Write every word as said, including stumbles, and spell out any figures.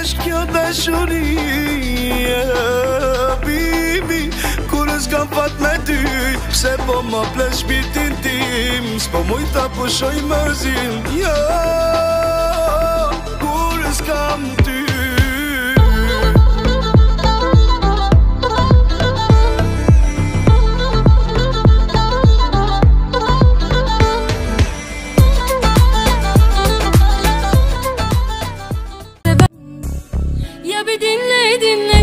është kjo dashurie, bibi, kur s'kam fat me ty, pse po ma ples shpirtin tim, s'po muj ta pushoj mërzin, jo, kur s'kam ty. Ya bir dinle dinle